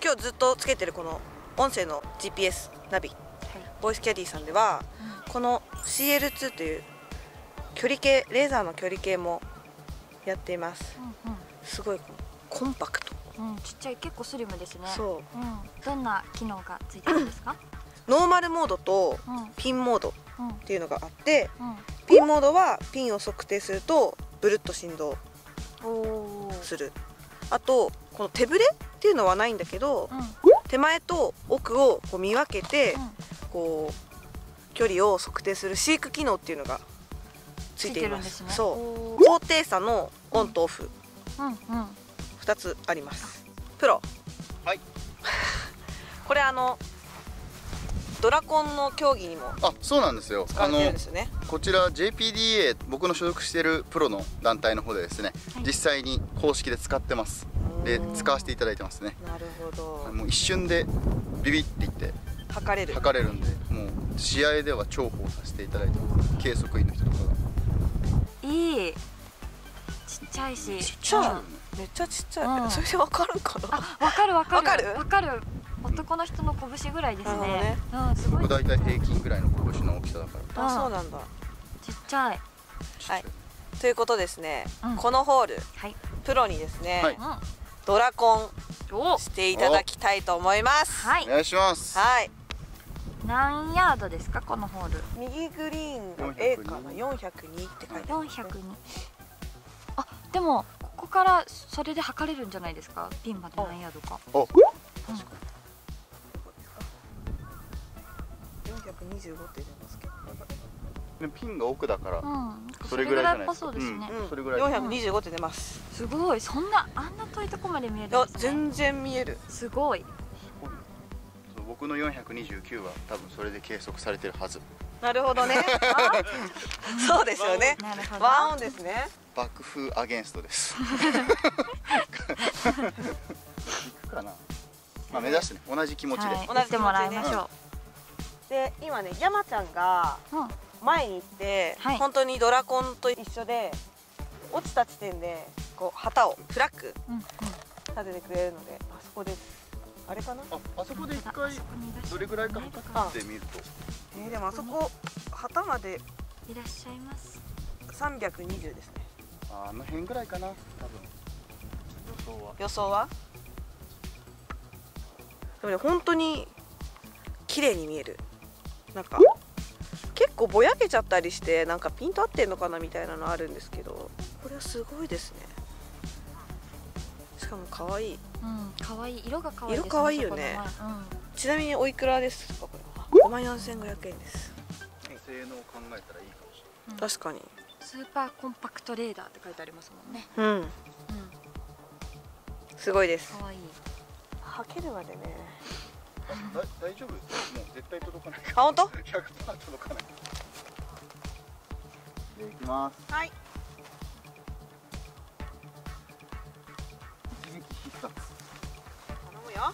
今日ずっとつけてるこの音声の GPS ナビ、ボイスキャディさんでは、この CL2 という距離計、レーザーの距離計もやっています。すごいコンパクト、 ちっちゃい、結構スリムですね。 そう、 どんな機能がついてるんですか？ ノーマルモードとピンモードっていうのがあって、ピンモードはピンを測定するとブルッと振動する。あとこの手ブレっていうのはないんだけど、手前と奥をこう見分けて、こう距離を測定する飼育機能っていうのがついています。そう、高低差のオンとオフ2つあります。プロ、 はい、 これドラコンの競技にもそうなんですよ。 使われてるんですよね。 こちら JPDA、 僕の所属しているプロの団体の方でですね、実際に公式で使ってます。で使わせていただいてますね。 なるほど。 もう一瞬でビビっていって測れるんで、もう試合では重宝させていただいてます。計測員の人とかがいい、ちっちゃいし、 ちっちゃい、めっちゃちっちゃい。それでわかるかな？ わかるわかるわかるわかる。男の人の拳ぐらいですね。すごい。 僕大体平均ぐらいの拳の大きさだから。 あ、そうなんだ。 ちっちゃい。 はい。ということですね。このホール、プロにですね、ドラコンしていただきたいと思います。 はい。 お願いします。 はい。 何ヤードですか、このホール？ 右グリーンの A かな、402って書いてある。 402。あ、でもここからそれで測れるんじゃないですか？ピンまで何ヤードか。 お、確かに。 425って出ますけど。 ピンが奥だから、 それぐらいじゃないですか。 それぐらい。 425って出ます。 すごい、そんなあんな遠いとこまで見えるんですね。 全然見える。 すごい。 僕の429は多分それで計測されてるはず。 なるほどね。そうですよね。ワンオンですね。 爆風アゲンストです。いくかな。まあ目指してね、同じ気持ちで。 同じてもらいましょう。で、今ね、山ちゃんが前に行って、本当にドラコンと一緒で落ちた地点でこう旗をフラッグ立ててくれるので、あそこです。あれかな？ あそこで一回どれぐらいか測ってみると。 でもあそこ旗までいらっしゃいます。 320ですね。 あの辺ぐらいかな、多分。 予想は？でもね、本当に綺麗に見える。なんか結構ぼやけちゃったりして、なんかピント合ってんのかなみたいなのあるんですけど、これはすごいですね。しかも可愛い。 可愛い、色が可愛い。 色可愛いよね。ちなみにおいくらですかこれは？54,500円です。 性能を考えたらいいかもしれない。 確かに。 スーパーコンパクトレーダーって書いてありますもんね。 すごいです。 可愛い。 はけるまでね。 大丈夫？もう絶対届かない。 あ、本当？ 100% 届かない。で、いきます。 はい。 一撃必殺。 頼むよ。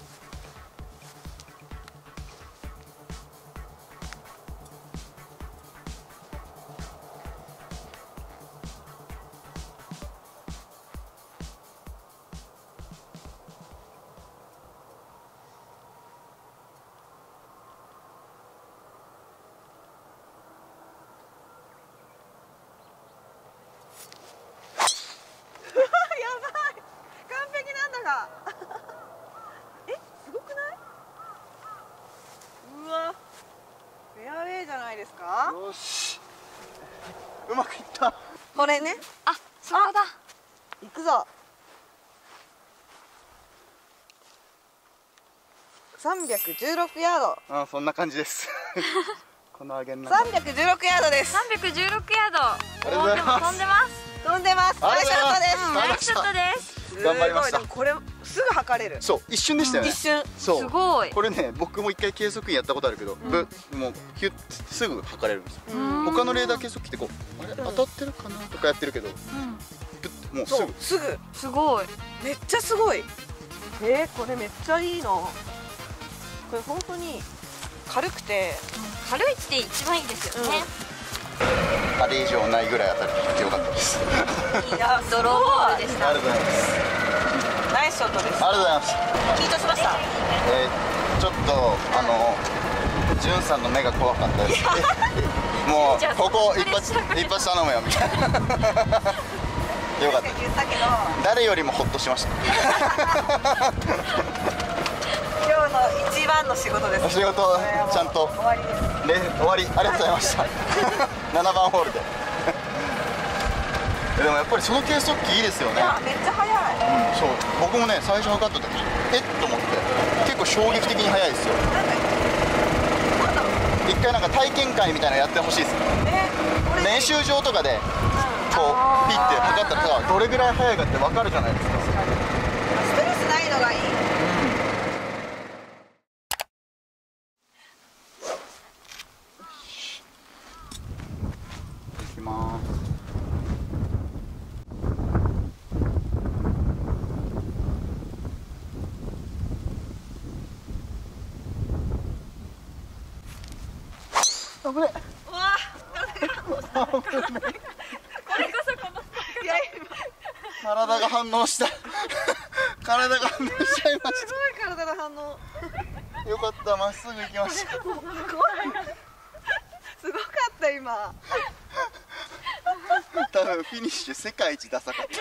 すごくない？うわ、フェアウェイじゃないですか？ よし、うまくいった。 これね。 あ、そこだ。 行くぞ。316ヤード。 あ、そんな感じです。この上げの 316ヤードです。 316ヤード。 でも飛んでます。 飛んでます。ナイスショットです。 ナイスショットです。 頑張りました。 これすぐ測れる。 そう、一瞬でしたよね。 一瞬。 そう。 すごい。 これね、僕も一回計測員やったことあるけど、もうヒュッすぐ測れるんですよ。他のレーダー計測器ってこう、あれ当たってるかなとかやってるけど、もうすぐ。 すごい。 めっちゃすごい。これめっちゃいいの。これ本当に軽くて、 軽いって一番いいですよね。 あれ以上ないぐらい当たりよかったです。 いや、ドローボールでした。 ナイスショョットです。 ありがとうございます。 緊張しました？ ちょっとじゅんさんの目が怖かったです。もうここ一発頼むよみたいな。よかった。 言ったけど誰よりもホッとしました。 今日の一番の仕事です。 仕事ちゃんと終わりです。 終わり、ありがとうございました。7番ホールで。でもやっぱりその計測器いいですよね。 めっちゃ速い。 そう、僕もね最初測った時と思って結構衝撃的に速いですよ。一回なんか体験会みたいなのやってほしいですね。練習場とかでこうピッて測ったらどれぐらい速いかって分かるじゃないですか。 ストレスないのがいい。 いきます。危ねえ。 これこそこの体が反応した。体が反応しちゃいましすごい体の反応。 た。よかった、まっすぐ行きました。 すごかった今。 多分フィニッシュ世界一ダサかった。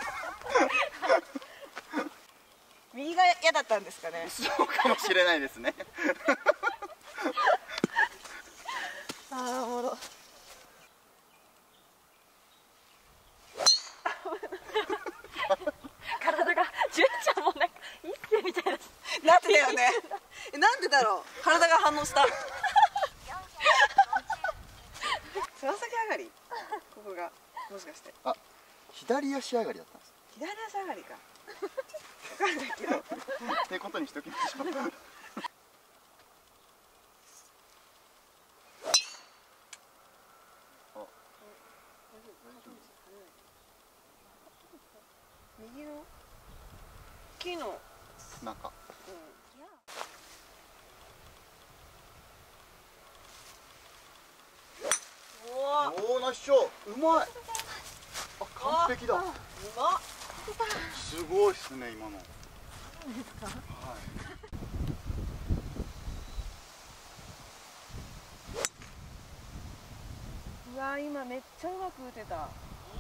右が嫌だったんですかね。 そうかもしれないですね。 ああ、おもろ。 体が純ちゃんもなんか一世みたいな。 なってたよね。なんでだろう。体が反応した。つま先上がり。ここがもしかして。 あ、左足上がりだったんです。 左足上がりか。わかんないけど。 ってことにしときましょう。 右の木の中。おお、ナイスショー。うまい。あ、完璧だ。 うまっ。 すごいっすね、今の。はい。 うわ、今めっちゃうまく打てた。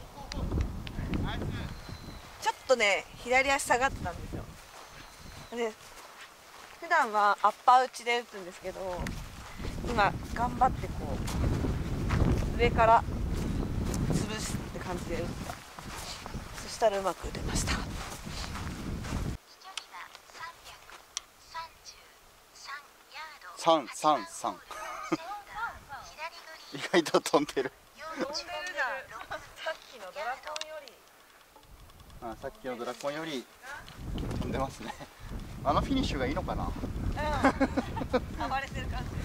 ちょっとね、左足下がってたんですよ。で、普段はアッパー打ちで打つんですけど、今頑張ってこう上から潰すって感じで打った。そしたらうまく打てました。 333。意外と飛んでる。 飛んでるじゃん。さっきのドラコンより。 あ、さっきのドラコンより飛んでますね。あのフィニッシュがいいのかな。 暴れてる感じ。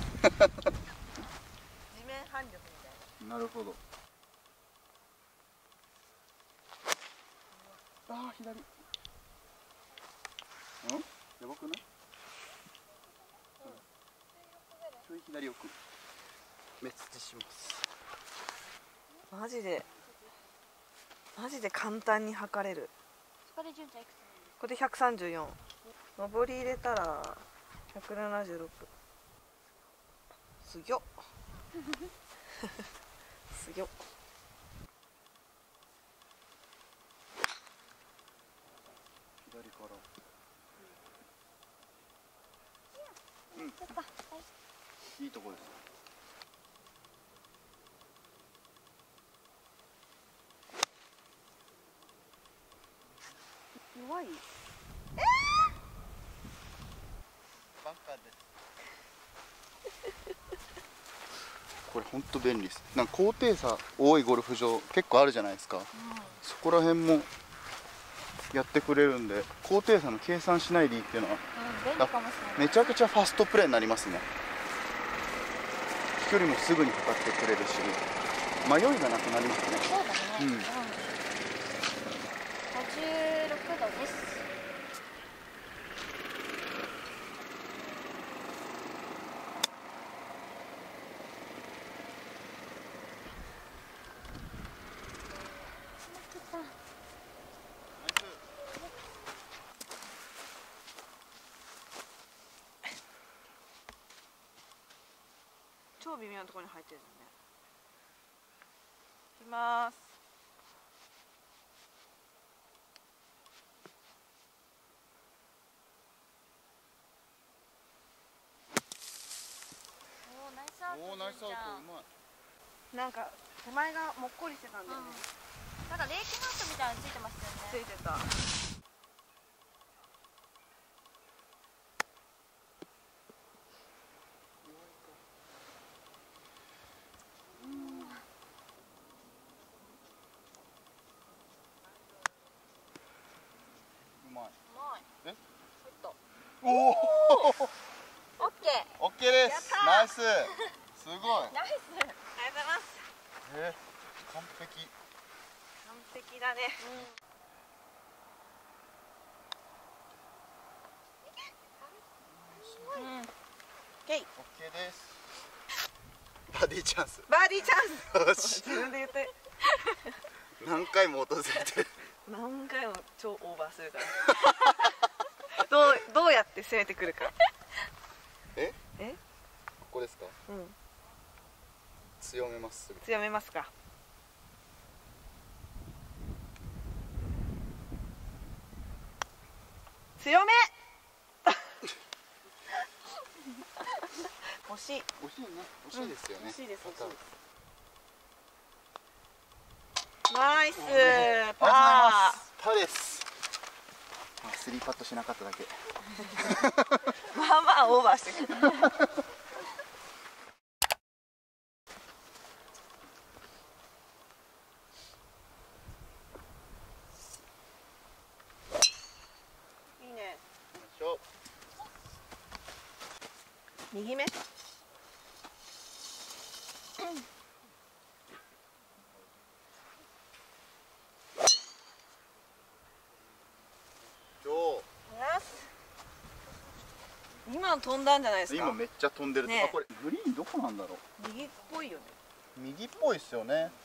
地面反力みたいな。 なるほど。ああ、左。やばくない？ちょい左奥。滅地します。 マジで簡単に測れる。 これ純ちゃんいくつ？ これで134。上り入れたら176。すぎょすぎょ。 左から。うん。いいとこです。 弱い。 バカです。これ本当便利です。なんか高低差多いゴルフ場結構あるじゃないですか。そこら辺もやってくれるんで、高低差の計算しないでいいっていうのは、 便利かもしれない。 めちゃくちゃファストプレーになりますね。飛距離もすぐに測ってくれるし、迷いがなくなりますね。 そうだね。 うん。 56度です。 超微妙なところに入ってるんだね。いきます。 おーナイスアウト。 おおナイスアウト、うまい。 なんか手前がもっこりしてたんだよね。 なんかレーキマットみたいなのついてましたよね。 ついてた。 うまい。 うまい。 え入った。 おおオッケオッケーでやっす。 たーナイス。すごい。 ー。ナイス。 ありがとうございます。 完璧。 完璧だね。うん。オッケー。 オッケーです。バディチャンス。 バーディーチャンよス。 し。 自分で言って。 何回も訪れてる。 何回も超オーバーするから。どうやって攻めてくるか。 え？ え？ ここですか？ うん。 強めますすぐ。 強めますか。強め。惜しい。 惜しいね。惜しいですよね。 惜しいです。 またナイスパパーです。スリーパットしなかっただけ。 ー。まあまあオーバーしてくる。いいね。 よいしょ。 右目。今の飛んだんじゃないですか。 今めっちゃ飛んでる。 ねあ、これグリーンどこなんだろう。 右っぽいよね。 右っぽいですよね。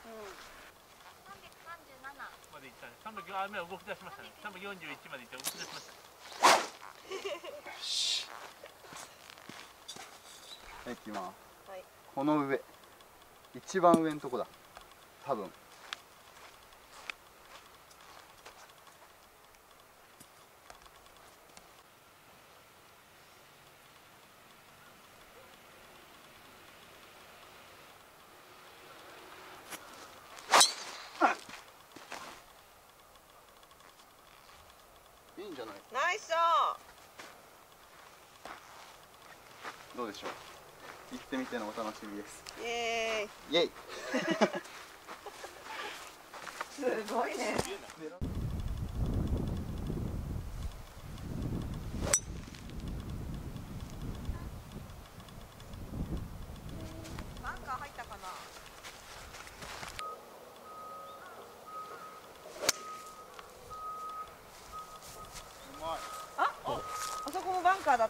337。 まで行ったね。300、あ、今動き出しましたね。341まで行って動き出しました。 よし。いきます。 はい。 この上。一番上のとこだ。多分。いいんじゃない。 ナイスショどうでしょう。行ってみてのお楽しみです。 ー。イエイエイ。 ーイ。すごいね。バンカー入ったかな。 うまい。 あそこもバンカーだった。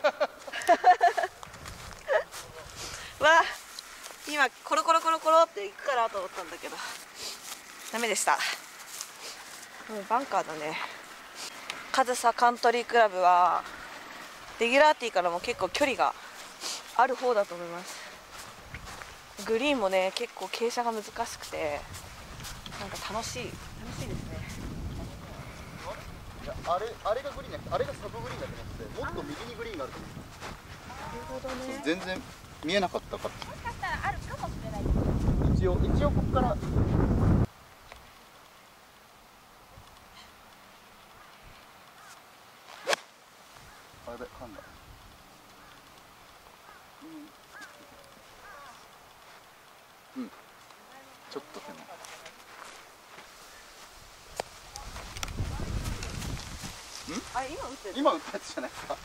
わあ、今コロコロコロコロって行くかなと思ったんだけどダメでした。もうバンカーだね。上総カントリークラブはレギュラーティーからも結構距離がある方だと思います。グリーンもね結構傾斜が難しくてなんか楽しいですね。 いや、あれがグリーンじゃなくて、あれがサブグリーンだと思って、もっと右にグリーンがあると思って。 なるほどね。 全然見えなかったから。 もしかしたらあるかもしれない。 一応ここから。あれだ、噛んだ。うん。ちょっと手間。 あれ今打ってる。 今打ったやつじゃないですか。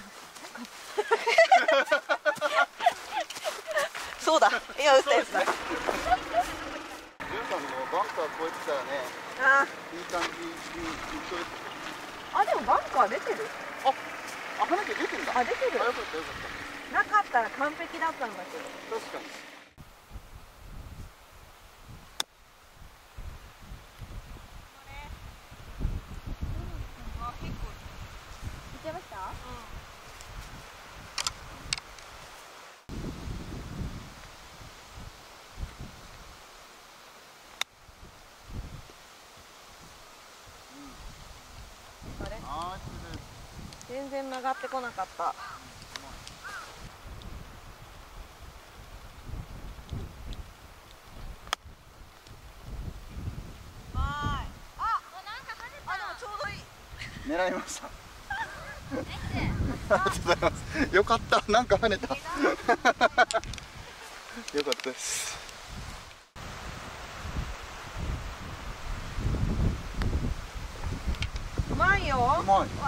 そうだ、今打ったやつだ。 ジュンさんもバンカー越えてたらね、 あいい感じに一緒です。 あ、でもバンカー出てる。 あ、花毛出てんだ。 あ、出てる。 あ、よかったよかっなかったら完璧だったんだけど。 た。確かに。 いっちゃいました？うん。 全然曲がってこなかった。 狙いました。ありがとうございます。よかった、なんか跳ねた。よかったです。 うまいよ。 うまい。 わあ、止まっちゃった。 ア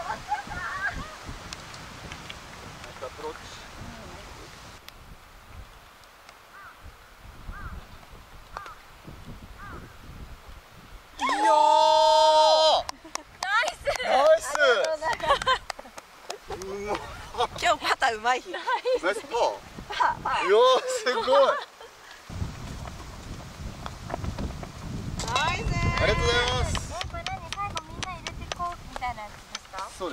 プローチ。いやナイス。 今日パターうまい日。 ナイスパー。いやすごい。 ナイス。 ありがとうございます。 これ何、最後みんな入れてこうみたいなやつですか？ そうです。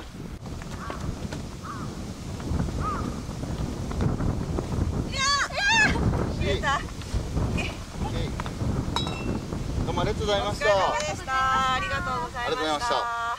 入れた。 どうもありがとうございました。 お疲れ様でした。ありがとうございました。 ありがとうございました。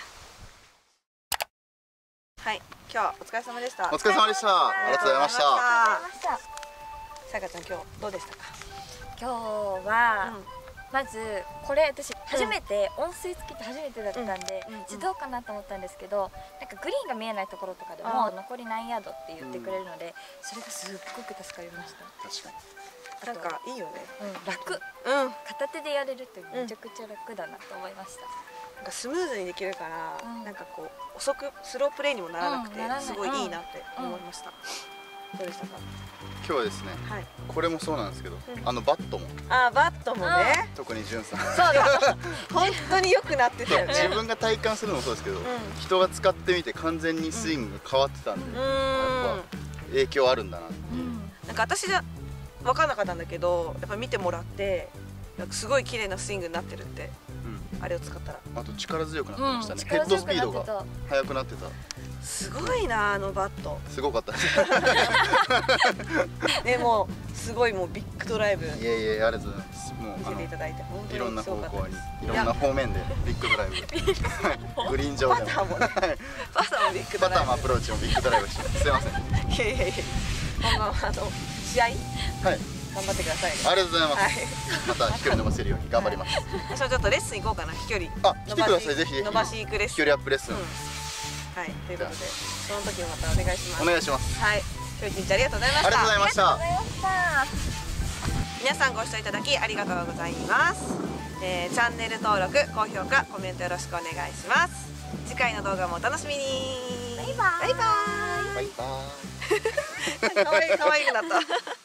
はい、今日はお疲れ様でした。 お疲れ様でした。ありがとうございました。 さやかちゃん、今日どうでしたか？ 今日は、まずこれ私初めて、音声付きって初めてだったんで、どうかなと思ったんですけど、なんかグリーンが見えないところとかでも残り何ヤードって言ってくれるので、それがすっごく助かりました。 確かに。 なんかいいよね。 楽。片手でやれるってめちゃくちゃ楽だなと思いました。 なんかスムーズにできるから、なんかこう遅くスロープレーにもならなくて、すごいいいなって思いました。どうでしたか？ 今日はですね、これもそうなんですけど、バットも。 バットもね。 特にじゅんさん。 そうだ。本当に良くなってたよね。 自分が体感するのもそうですけど、人が使ってみて完全にスイングが変わってたんで、やっぱ影響あるんだなっていう。 なんか私じゃ分かんなかったんだけど、やっぱ見てもらってなんかすごい綺麗なスイングになってるって、あれを使ったら。 あと力強くなってましたね。ヘッドスピードが速くなってた。 すごいな、あのバット。 すごかったです。 でもすごいもうビッグドライブ。 いやいや、ありがとうございます。もう見せていただいて本当いろんなにすごかった方向にです。 いろんな方面でビッグドライブ。グリーン上でも。 パターもね。パターもビッグドライブ。 パターもアプローチもビッグドライブして。すいません。 いやいやいや。今後試合。 はい。 頑張ってくださいね。 ありがとうございます。また飛距離伸ばせるように頑張ります。 私はちょっとレッスン行こうかな、飛距離。 来てください、ぜひ。 伸ばし行くレッスン。 飛距離アップレッスン。 はい、ということで、その時もまたお願いします。 お願いします。 はい、今日一日ありがとうございました。 ありがとうございました。 皆さんご視聴いただきありがとうございます。チャンネル登録、高評価、コメントよろしくお願いします。次回の動画もお楽しみに。バイバイ。 バイバイ。 可愛くなった。